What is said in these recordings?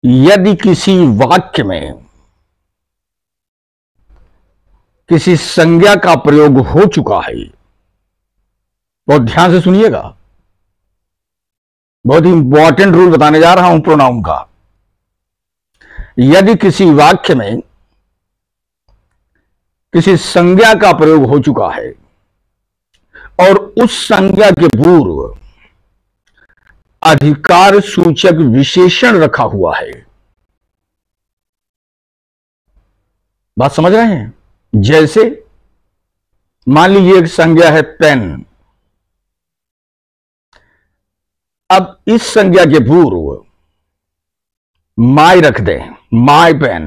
यदि किसी वाक्य में किसी संज्ञा का प्रयोग हो चुका है, बहुत ध्यान से सुनिएगा, बहुत इंपॉर्टेंट रूल बताने जा रहा हूं प्रोनाउन का। यदि किसी वाक्य में किसी संज्ञा का प्रयोग हो चुका है और उस संज्ञा के पूर्व अधिकार सूचक विशेषण रखा हुआ है, बात समझ रहे हैं? जैसे मान लीजिए एक संज्ञा है पेन, अब इस संज्ञा के पूर्व माय रख दें, माय पेन।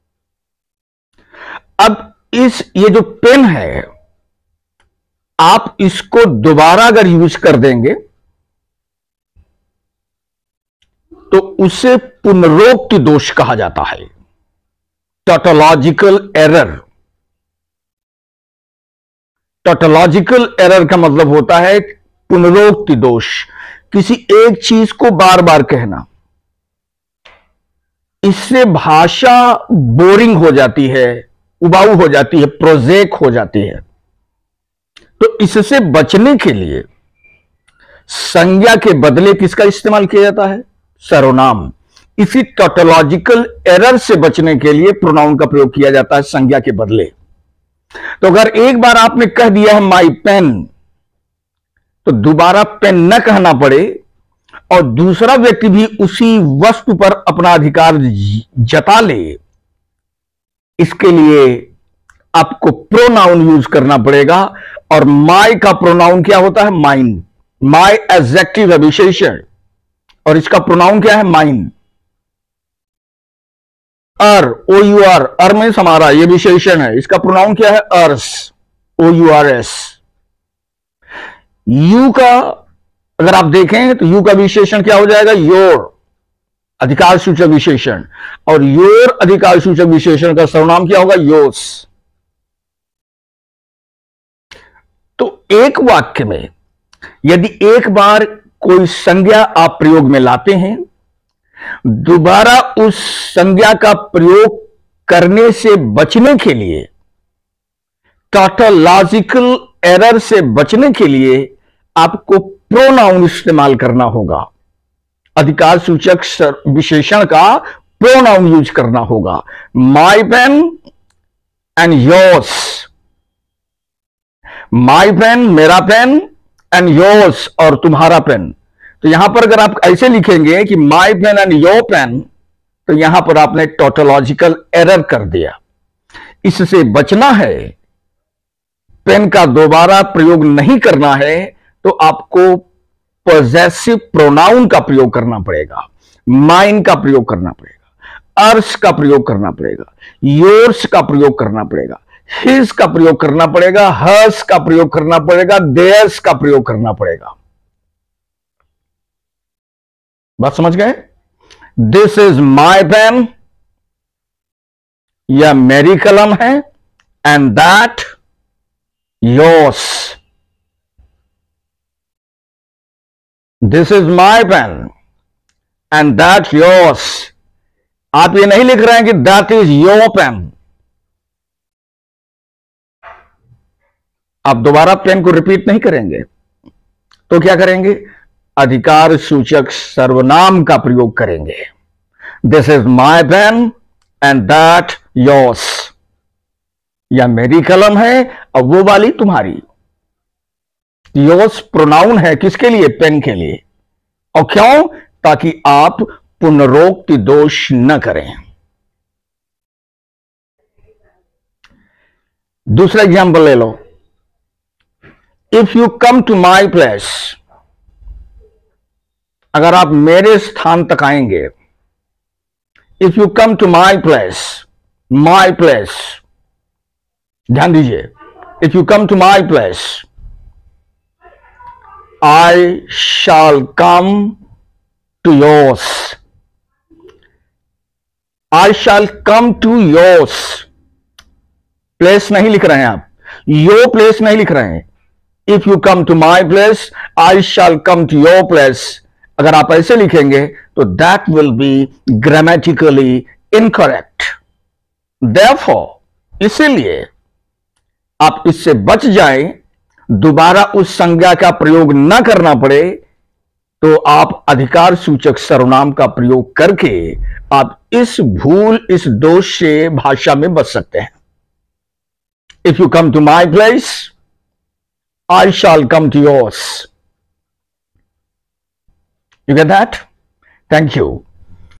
अब ये जो पेन है, आप इसको दोबारा अगर यूज कर देंगे तो उसे पुनरोक्ति दोष कहा जाता है, टॉटोलॉजिकल एरर। टॉटोलॉजिकल एरर का मतलब होता है पुनरोक्ति दोष, किसी एक चीज को बार बार कहना। इससे भाषा बोरिंग हो जाती है, उबाऊ हो जाती है, प्रोजेक हो जाती है। तो इससे बचने के लिए संज्ञा के बदले किसका इस्तेमाल किया जाता है? सर्वनाम। इसी टॉटोलॉजिकल एरर से बचने के लिए प्रोनाउन का प्रयोग किया जाता है संज्ञा के बदले। तो अगर एक बार आपने कह दिया है माई पेन, तो दोबारा पेन न कहना पड़े और दूसरा व्यक्ति भी उसी वस्तु पर अपना अधिकार जता ले, इसके लिए आपको प्रोनाउन यूज करना पड़ेगा। और माय का प्रोनाउन क्या होता है? माइन। माय एडजेक्टिव है, विशेषण, और इसका प्रोनाउन क्या है? Mine. O U R, our में हमारा ये विशेषण है, इसका प्रोनाउन क्या है? Ours, O U R S. You का अगर आप देखें तो यू का विशेषण क्या हो जाएगा? योर, अधिकार सूचक विशेषण। और योर अधिकार सूचक विशेषण का सर्वनाम क्या होगा? योर्स। तो एक वाक्य में यदि एक बार कोई संज्ञा आप प्रयोग में लाते हैं, दोबारा उस संज्ञा का प्रयोग करने से बचने के लिए, टॉटोलॉजिकल एरर से बचने के लिए आपको प्रोनाउन इस्तेमाल करना होगा, अधिकार सूचक विशेषण का प्रोनाउन यूज करना होगा। My pen and yours. My pen, मेरा पेन, एंड योर्स, और तुम्हारा पेन। तो यहां पर अगर आप ऐसे लिखेंगे कि my pen and your pen, तो यहां पर आपने टॉटोलॉजिकल एरर कर दिया। इससे बचना है, पेन का दोबारा प्रयोग नहीं करना है, तो आपको पॉजेसिव प्रोनाउन का प्रयोग करना पड़ेगा, माइन का प्रयोग करना पड़ेगा, अर्स का प्रयोग करना पड़ेगा, योर्स का प्रयोग करना पड़ेगा, हिज का प्रयोग करना पड़ेगा, हर्स का प्रयोग करना पड़ेगा, देयर्स का प्रयोग करना पड़ेगा। बात समझ गए? दिस इज माय पेन, यह मेरी कलम है, and that yours. This is my pen and that yours. आप ये नहीं लिख रहे हैं कि दैट इज योर पेन। आप दोबारा पेन को रिपीट नहीं करेंगे, तो क्या करेंगे? अधिकार सूचक सर्वनाम का प्रयोग करेंगे। This is my pen and that yours. या मेरी कलम है और वो वाली तुम्हारी। योर्स प्रोनाउन है किसके लिए? पेन के लिए। और क्यों? ताकि आप पुनरोक्ति दोष न करें। दूसरा एग्जाम्पल ले लो। If you come to my place, अगर आप मेरे स्थान तक आएंगे, if you come to my place, my place, ध्यान दीजिए, if you come to my place, I shall come to yours. I shall come to yours. Place नहीं लिख रहे हैं आप, यो प्लेस नहीं लिख रहे हैं। If you come to my place, I shall come to your place. अगर आप ऐसे लिखेंगे तो that will be grammatically incorrect. Therefore इसीलिए आप इससे बच जाएं, दोबारा उस संज्ञा का प्रयोग न करना पड़े, तो आप अधिकार सूचक सर्वनाम का प्रयोग करके आप इस भूल, इस दोष से भाषा में बच सकते हैं। If you come to my place, I shall come to yours. You get that? Thank you.